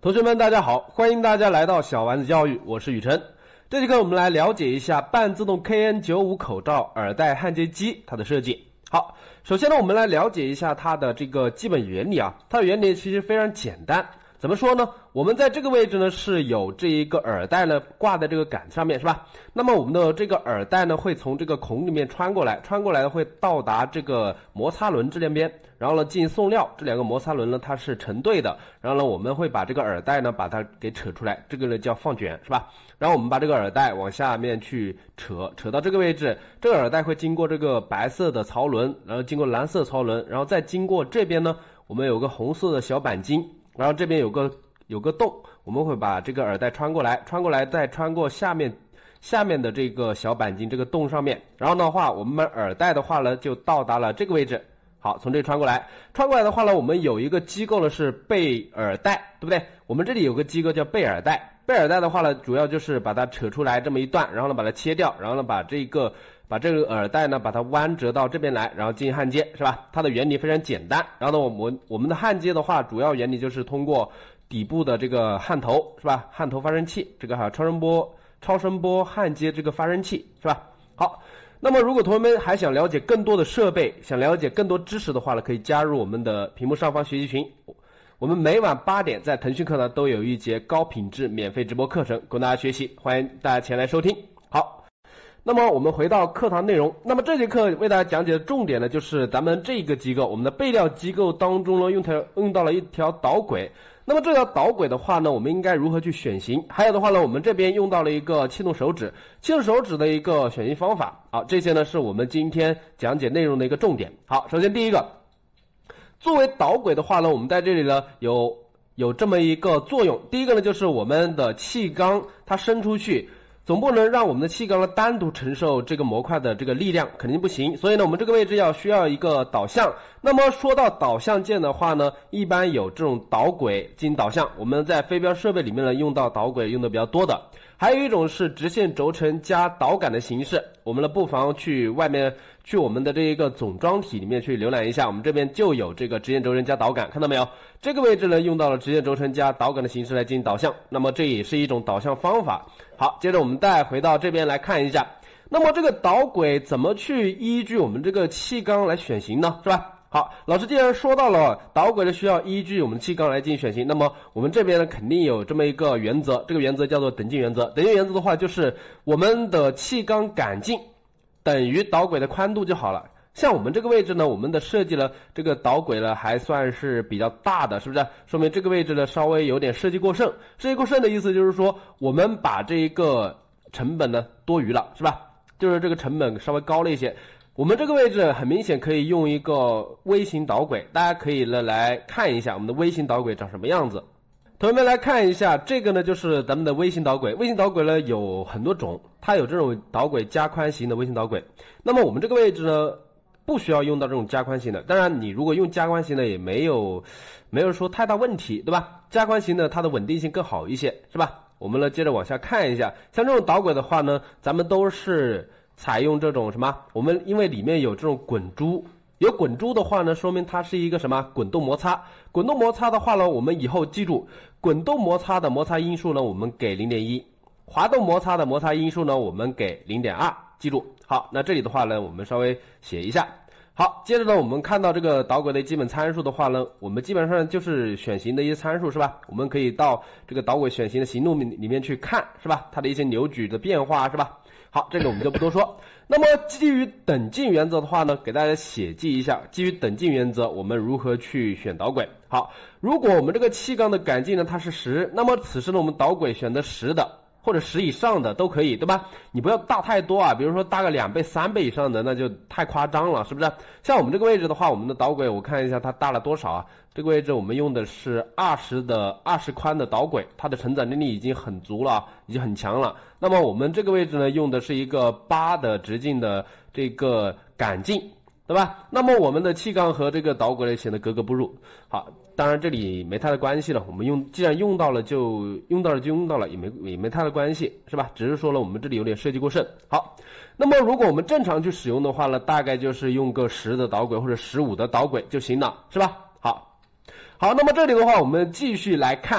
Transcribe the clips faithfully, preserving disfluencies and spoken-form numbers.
同学们大家好，欢迎大家来到小丸子教育，我是雨辰。这节课我们来了解一下半自动 K N 九十五 口罩耳带焊接机它的设计。好，首先呢，我们来了解一下它的这个基本原理啊。它的原理其实非常简单，怎么说呢？我们在这个位置呢是有这一个耳带呢挂在这个杆上面，是吧？那么我们的这个耳带呢会从这个孔里面穿过来，穿过来会到达这个摩擦轮这两边，然后呢进行送料，这两个摩擦轮呢它是成对的，然后呢我们会把这个耳带呢把它给扯出来，这个呢叫放卷，是吧？然后我们把这个耳带往下面去扯，扯到这个位置，这个耳带会经过这个白色的槽轮，然后经过蓝色槽轮，然后再经过这边呢我们有个红色的小钣金，然后这边有个有个洞，我们会把这个耳带穿过来，穿过来再穿过下面下面的这个小钣金这个洞上面，然后的话我们耳带的话呢就到达了这个位置。好，从这里穿过来，穿过来的话呢，我们有一个机构呢是备耳带，对不对？我们这里有个机构叫备耳带，备耳带的话呢，主要就是把它扯出来这么一段，然后呢把它切掉，然后呢把这个把这个耳带呢把它弯折到这边来，然后进行焊接，是吧？它的原理非常简单。然后呢，我们我们的焊接的话，主要原理就是通过底部的这个焊头，是吧？焊头发生器，这个还有超声波超声波焊接这个发生器，是吧？好。那么如果同学们还想了解更多的设备，想了解更多知识的话呢，可以加入我们的屏幕上方学习群。我们每晚八点在腾讯课堂都有一节高品质免费直播课程供大家学习，欢迎大家前来收听。好，那么我们回到课堂内容，那么这节课为大家讲解的重点呢，就是咱们这个机构，我们的备料机构当中呢用条用到了一条导轨。那么这条导轨的话呢，我们应该如何去选型？还有的话呢，我们这边用到了一个气动手指，气动手指的一个选型方法。好，这些呢是我们今天讲解内容的一个重点。好，首先第一个，作为导轨的话呢，我们在这里呢有有这么一个作用。第一个呢就是我们的气缸它伸出去，总不能让我们的气缸呢单独承受这个模块的这个力量，肯定不行。所以呢，我们这个位置要需要一个导向。那么说到导向键的话呢，一般有这种导轨进行导向，我们在飞镖设备里面呢用到导轨用的比较多的。还有一种是直线轴承加导杆的形式，我们呢不妨去外面去我们的这一个总装体里面去浏览一下，我们这边就有这个直线轴承加导杆，看到没有？这个位置呢用到了直线轴承加导杆的形式来进行导向，那么这也是一种导向方法。好，接着我们再回到这边来看一下，那么这个导轨怎么去依据我们这个气缸来选型呢？是吧？好，老师既然说到了导轨呢需要依据我们气缸来进行选型，那么我们这边呢肯定有这么一个原则，这个原则叫做等径原则。等径原则的话就是我们的气缸杆径等于导轨的宽度就好了。像我们这个位置呢，我们的设计了这个导轨呢还算是比较大的，是不是？说明这个位置呢稍微有点设计过剩。设计过剩的意思就是说，我们把这一个成本呢多余了，是吧？就是这个成本稍微高了一些。我们这个位置很明显可以用一个微型导轨，大家可以呢来看一下我们的微型导轨长什么样子。同学们来看一下，这个呢就是咱们的微型导轨。微型导轨呢有很多种，它有这种导轨加宽型的微型导轨。那么我们这个位置呢不需要用到这种加宽型的，当然你如果用加宽型的也没有没有说太大问题，对吧？加宽型的它的稳定性更好一些，是吧？我们呢接着往下看一下，像这种导轨的话呢，咱们都是采用这种什么？我们因为里面有这种滚珠，有滚珠的话呢，说明它是一个什么滚动摩擦。滚动摩擦的话呢，我们以后记住，滚动摩擦的摩擦因数呢，我们给 零点一， 滑动摩擦的摩擦因数呢，我们给 零点二， 记住。好，那这里的话呢，我们稍微写一下。好，接着呢，我们看到这个导轨的基本参数的话呢，我们基本上就是选型的一些参数，是吧？我们可以到这个导轨选型的型录里面去看，是吧？它的一些扭矩的变化，是吧？好，这个我们就不多说。那么基于等径原则的话呢，给大家写记一下，基于等径原则，我们如何去选导轨。好，如果我们这个气缸的杆径呢它是十，那么此时呢我们导轨选择十的或者十以上的都可以，对吧？你不要大太多啊，比如说大个两倍三倍以上的那就太夸张了，是不是？像我们这个位置的话，我们的导轨我看一下它大了多少啊？这个位置我们用的是二十的二十宽的导轨，它的承载能力已经很足了，已经很强了。那么我们这个位置呢用的是一个八的直径的这个杆径，对吧？那么我们的气缸和这个导轨显得格格不入。好，当然这里没太大关系了，我们用既然用到了就用到了就用到了，也没也没太大关系，是吧？只是说了我们这里有点设计过剩。好，那么如果我们正常去使用的话呢，大概就是用个十的导轨或者十五的导轨就行了，是吧？好，好，那么这里的话，我们继续来看，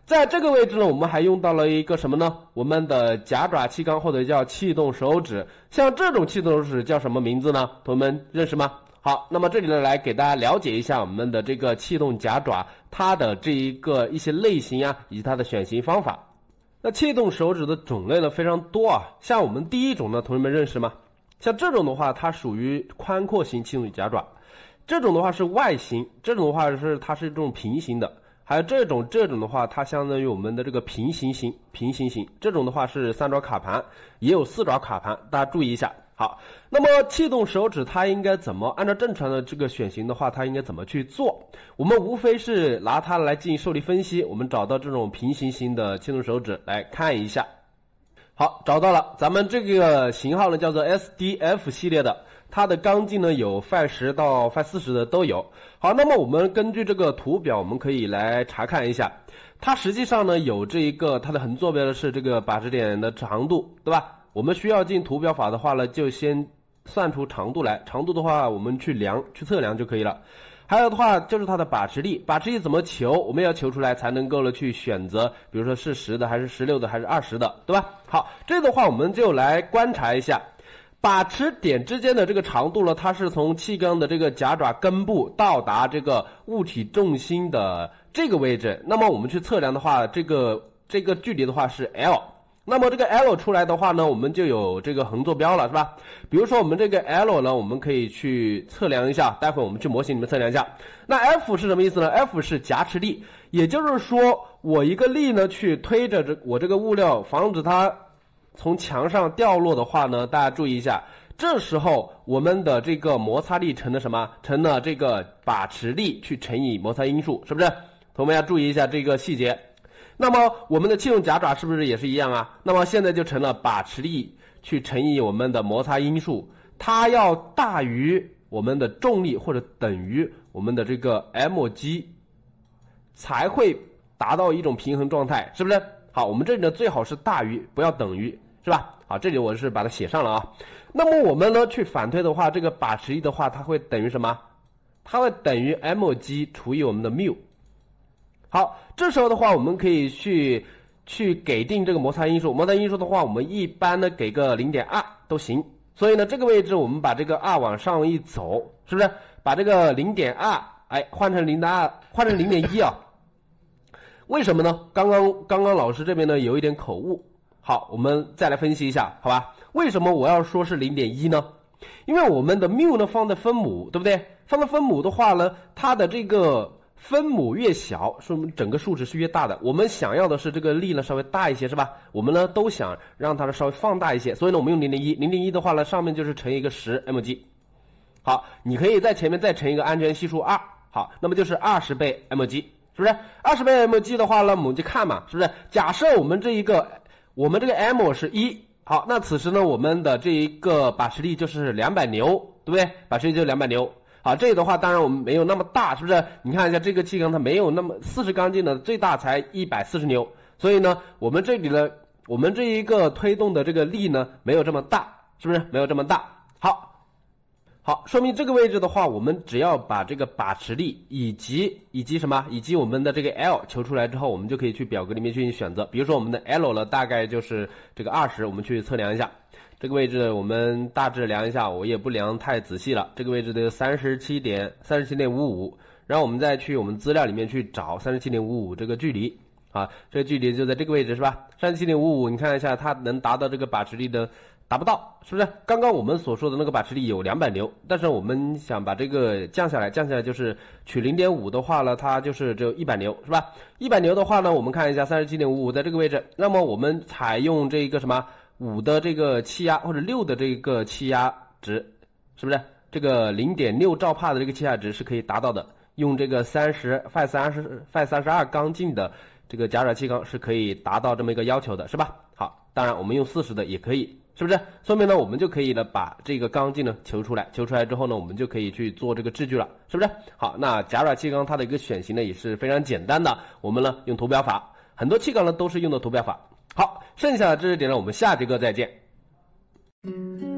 在这个位置呢，我们还用到了一个什么呢？我们的夹爪气缸或者叫气动手指，像这种气动手指叫什么名字呢？同学们认识吗？好，那么这里呢来给大家了解一下我们的这个气动夹爪，它的这一个一些类型啊，以及它的选型方法。那气动手指的种类呢非常多啊，像我们第一种呢，同学们认识吗？像这种的话，它属于宽阔型气动夹爪，这种的话是外形，这种的话是它是这种平行的。还有这种这种的话，它相当于我们的这个平行型平行型，这种的话是三爪卡盘，也有四爪卡盘，大家注意一下。好，那么气动手指它应该怎么按照正常的这个选型的话，它应该怎么去做？我们无非是拿它来进行受力分析，我们找到这种平行型的气动手指来看一下。好，找到了，咱们这个型号呢叫做 S D F 系列的。它的钢径呢有 Phi 十到 Phi 四十的都有。好，那么我们根据这个图表，我们可以来查看一下，它实际上呢有这一个它的横坐标的是这个把指点的长度，对吧？我们需要进图表法的话呢，就先算出长度来，长度的话我们去量去测量就可以了。还有的话就是它的把持力，把持力怎么求？我们要求出来才能够了去选择，比如说是十的还是十六的还是二十的，对吧？好，这的话我们就来观察一下。把持点之间的这个长度呢，它是从气缸的这个夹爪根部到达这个物体重心的这个位置。那么我们去测量的话，这个这个距离的话是 L。那么这个 L 出来的话呢，我们就有这个横坐标了，是吧？比如说我们这个 L 呢，我们可以去测量一下，待会我们去模型里面测量一下。那 F 是什么意思呢？ F 是夹持力，也就是说我一个力呢去推着这我这个物料，防止它从墙上掉落的话呢，大家注意一下，这时候我们的这个摩擦力乘的什么？乘了这个把持力去乘以摩擦因数，是不是？同学们要注意一下这个细节。那么我们的气动夹爪是不是也是一样啊？那么现在就成了把持力去乘以我们的摩擦因数，它要大于我们的重力或者等于我们的这个 mg， 才会达到一种平衡状态，是不是？好，我们这里呢最好是大于，不要等于，是吧？好，这里我是把它写上了啊。那么我们呢去反推的话，这个把持力的话，它会等于什么？它会等于 mg 除以我们的缪。好，这时候的话，我们可以去去给定这个摩擦因数。摩擦因数的话，我们一般呢给个 零点二 都行。所以呢，这个位置我们把这个二往上一走，是不是？把这个 零点二 哎换成 零点二， 换成 零点一 啊。为什么呢？刚刚刚刚老师这边呢有一点口误。好，我们再来分析一下，好吧？为什么我要说是 零点一 呢？因为我们的缪呢放在分母，对不对？放在分母的话呢，它的这个分母越小，说明整个数值是越大的。我们想要的是这个力呢稍微大一些，是吧？我们呢都想让它稍微放大一些，所以呢我们用 零点一， 零点一 的话呢，上面就是乘一个 十 mg。好，你可以在前面再乘一个安全系数二，好，那么就是二十倍 mg， 是不是？二十倍 mg 的话呢，我们就看嘛，是不是？假设我们这一个，我们这个 m 是一，好，那此时呢，我们的这一个把持力就是两百牛，对不对？把持力就是两百牛。好，这个的话，当然我们没有那么大，是不是？你看一下这个气缸，它没有那么四十缸径的，最大才一百四十牛，所以呢，我们这里呢，我们这一个推动的这个力呢，没有这么大，是不是？没有这么大。好，好，说明这个位置的话，我们只要把这个把持力以及以及什么，以及我们的这个 L 求出来之后，我们就可以去表格里面进行选择。比如说我们的 L 呢，大概就是这个二十，我们去测量一下。这个位置我们大致量一下，我也不量太仔细了。这个位置的三十七点三十七点五五，然后我们再去我们资料里面去找三十七点五五这个距离啊，这个距离就在这个位置是吧？三十七点五五，你看一下它能达到这个把持力的达不到，是不是？刚刚我们所说的那个把持力有两百牛，但是我们想把这个降下来，降下来就是取 零点五 的话呢，它就是只有一百牛，是吧？一百牛的话呢，我们看一下三十七点五五在这个位置，那么我们采用这个什么？五的这个气压或者六的这个气压值，是不是这个 零点六 兆帕的这个气压值是可以达到的？用这个三十 Phi 三十 Phi 三十二缸径的这个夹爪气缸是可以达到这么一个要求的，是吧？好，当然我们用四十的也可以，是不是？说明呢，我们就可以呢把这个缸径呢求出来，求出来之后呢，我们就可以去做这个制矩了，是不是？好，那夹爪气缸它的一个选型呢也是非常简单的，我们呢用图表法，很多气缸呢都是用的图表法。好，剩下的知识点呢，我们下节课再见。